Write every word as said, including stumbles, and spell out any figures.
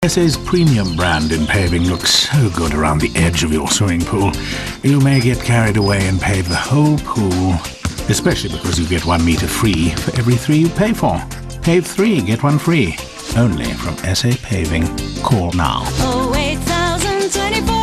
S A's premium brand in paving looks so good around the edge of your swimming pool. You may get carried away and pave the whole pool, especially because you get one meter free for every three you pay for. Pave three, get one free. Only from S A Paving. Call now. oh eight thousand twenty-four